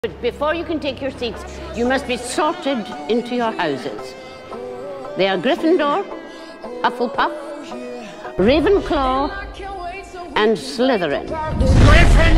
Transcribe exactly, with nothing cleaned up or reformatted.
But before you can take your seats, you must be sorted into your houses. They are Gryffindor, Hufflepuff, Ravenclaw, and Slytherin. Gryffindor!